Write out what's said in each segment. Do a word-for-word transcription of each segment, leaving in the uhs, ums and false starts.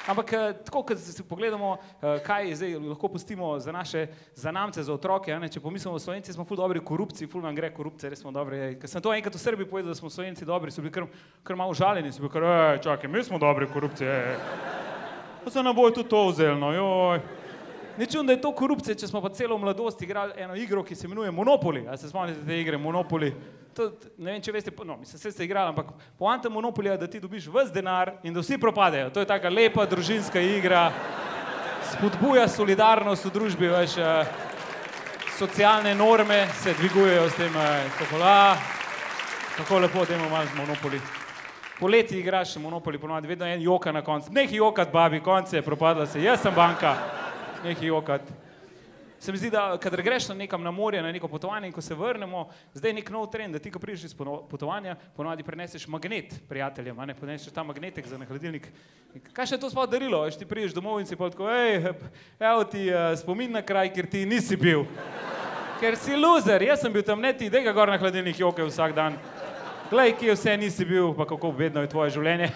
Ampak tako, kad si pogledamo, kaj zdaj lahko pustimo za naše zanamce, za otroke, ne? Če pomislimo, Slovenci smo ful dobri v korupciji, ful nam gre korupcija, res smo dobri. Ker sem to enkrat v Srbiji povedal, da smo Slovenci dobri, so bili kar, kar malo užaljeni, so bili kar, ej, čakaj, mi smo dobri v korupciji, ej. Pa se nam bojo tudi to vzeli, no, joj. Ni čudno, da je to korupcija, če smo pa celo v mladosti igrali eno igro, ki se imenuje Monopoly. A se spomnite te igre Monopoly? To, ne vem, če veste, no, mislim, se ste igrali, ampak poanta Monopolyja, da ti dobiš ves denar in da vsi propadejo. To je taka lepa družinska igra, spodbuja solidarnost v družbi, veš, socialne norme se dvigujejo s tem, tako, a, kako lepo, dajmo malo Monopoly. Poleti igraš Monopoly, ponovadi vedno en joka na koncu. Nehaj jokat, babi, konce je propadla se, jaz sem banka. Nehaj jokat. Se mi zdi, da kadar greš na nekam na morje, na neko potovanje in ko se vrnemo, zdaj je nek nov trend, da ti, ko prideš iz potovanja, ponovadi preneseš magnet prijateljem, a ne, preneseš ta magnetek za na hladilnik. Kaj še je to sploh darilo? Veš, ti prideš domov in si pa tako, ej, evo ti spomin na kraj, kjer ti nisi bil. Ker si loser, jaz sem bil tam, ne ti, daj ga gor na hladilnik joke vsak dan. Glej, kje vse nisi bil, pa kako bedno je tvoje življenje.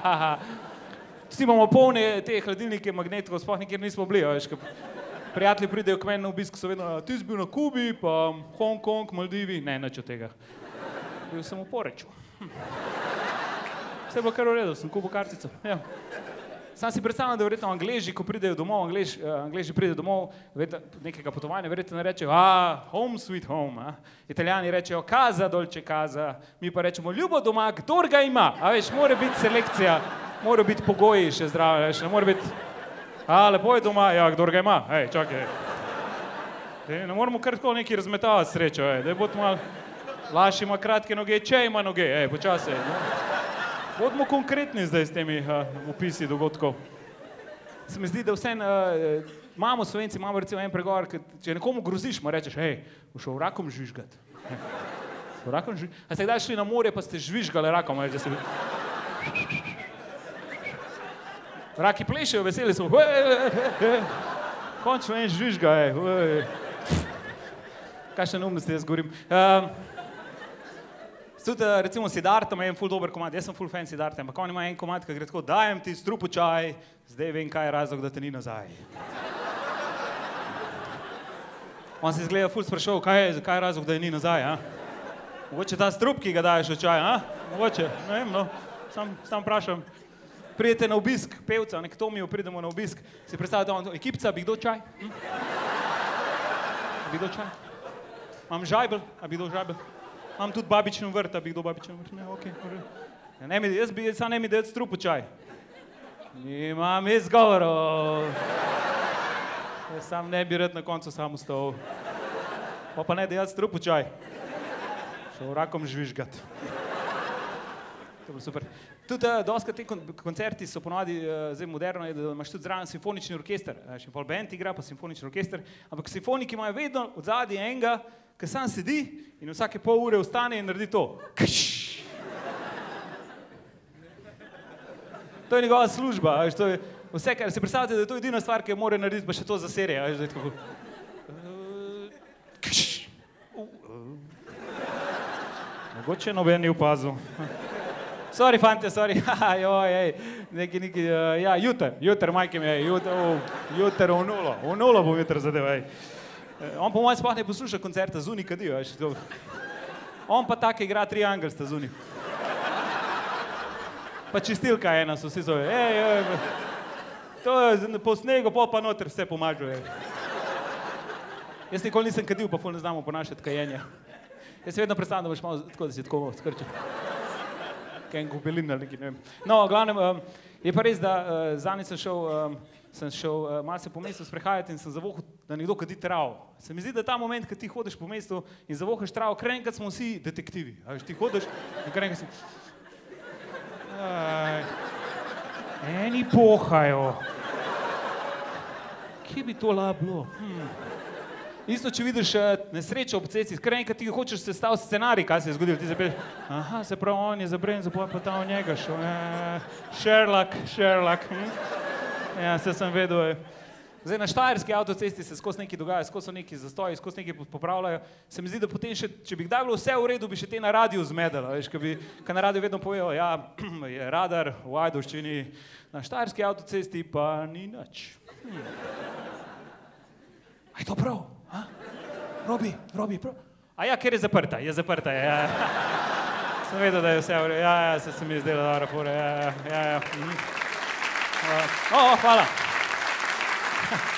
Vsi imamo polne te hladilnike magnetkov, sploh nikjer nismo bili, veš. Prijatelji pridejo k meni na obisk, so vedno, ti si bil na Kubi, pa Hong Kong, Maldivi, ne, nič od tega. Bil sem v Poreču. Hm. Vse je bilo kar v redu, sem kupil kartico. Ja. Sam si predstavljam, da verjetno Angleži, ko pridejo domov, Anglež, Angleži pridejo domov nekega potovanja, verjetno rečejo, a, home sweet home, a. Italijani rečejo, casa dolce casa, mi pa rečemo, ljubo doma, kdor ga ima. A veš, mora biti selekcija, mora biti pogoji še zdrave, veš, ne mora biti, a, lepo je doma, ja, kdor ga ima, hej, čakaj. Dej, ne moramo kar tako neki razmetavati srečo, ej, daj bod malo, Laš ima kratke noge, če ima noge, ej, počasi, no. Bodimo konkretni zdaj s temi uh, opisi dogodkov. Se mi zdi, da vse uh, imamo Slovenci, imamo recimo en pregovor, če nekomu groziš, mu rečeš, hej, boš šel rakom žvižgat. Rakom žvižgat. A ste kdaj šli na morje, pa ste žvižgali rakom, ali da ste bili... Raki plešejo, veseli smo. Končno en žvižga, ej. Kakšne neumnosti jaz govorim. Uh, Tudi, recimo, Siddharta ima en ful dober komad, jaz sem ful fan Siddharta, ampak on ima en komad, ki gre tako, dajem ti strupu čaj, zdaj vem, kaj je razlog, da te ni nazaj. On se izgleda ful sprašal, kaj je, kaj je razlog, da je ni nazaj, a? Mogoče ta strup, ki ga daješ v čaj, a? Mogoče, ne vem, no, sam, sam vprašam. Pridete na obisk pevca, nek Tomijo pridemo na obisk, si predstavljate, on, ekipca, bi kdo čaj? Hm? Bi kdo čaj? Imam žajbel, a bi kdo žajbel? Imam tudi babičin vrt, a bi kdo babičin vrt? Ne, okej. Ja, ne mi, jaz bi, sam ne mi dati strupu čaj. Imam izgovorov. Jaz sam ne bi rad na koncu sam ustal. Pa pa ne dati strupu čaj. Šel rakom žvižgat. To je bilo super. Tudi uh, doskrat te kon koncerti so ponovadi, uh, zdaj moderno je, da imaš tudi zraven simfonični orkester. Še pol band igra, pa simfonični orkester. Ampak simfoniki imajo vedno od zadnji enega, ki sam sedi in vsake pol ure vstane in naredi to. Kš! To je njegova služba. Veš, to je vse, kar si predstavljate, da je to edina stvar, ki jo mora narediti, pa še to za serije. Veš, zdaj, tako, kš! Uh, uh. Mogoče noben ni opazil. Sorry, fante, sorry. Joj, ej, neki, neki, uh, ja, juter, juter, majke mi, juter, uh, juter v nulo. V nulo bom juter zadev, ej. On po mojem sploh ne posluša koncerta Zuni kadi, veš. On pa tak igra triangel sta Zuni. Pa čistilka ena so vsi zove. Ej, ej, to je po snegu, pol pa noter vse pomažu, ej. Jaz nikoli nisem kadil, pa ful ne znamo ponašati kajenja. Jaz se vedno predstavljam, da boš malo tako, da si tako skrčil. Kaj en kupelin ali nekaj, ne vem. No, v glavnem, um, je pa res, da uh, zadnjič sem šel, um, sem šel uh, malce po mestu sprehajati in sem zavohal, da nekdo kadi travo. Se mi zdi, da ta moment, kad ti hodiš po mestu in zavohaš travo, kar enkrat smo vsi detektivi. A veš, ti hodiš in kar enkrat si... Aj, eni pohajo. Kje bi to la bilo? Hmm. Isto, če vidiš nesrečo ob cesti, kar enkrat ti hočeš sestaviti scenarij, kaj se je zgodilo, ti zapeš, aha, se pravi, on je zabrenil, pa pa ta v njega šel, Sherlock, Sherlock, hm? Ja, se sem vedel, Zdaj na štajerski avtocesti se skozi nekaj dogaja, skozi so neki zastoji, skozi nekaj popravljajo. Se mi zdi, da potem še, če bi kdaj bilo vse v redu, bi še te na radiju zmedalo, veš, ker bi, ker na radiju vedno povejo, ja, je radar v Ajdovščini, na štajerski avtocesti pa ni nič. Hm. A je to prav? A? Robi, Robi, prav? A ja, ker je zaprta, je zaprta, ja. Sem vedel, da je vse v redu, ja, ja, se, se mi je zdelo dobro, pore, ja, ja, ja. ja. Hm. O, hvala.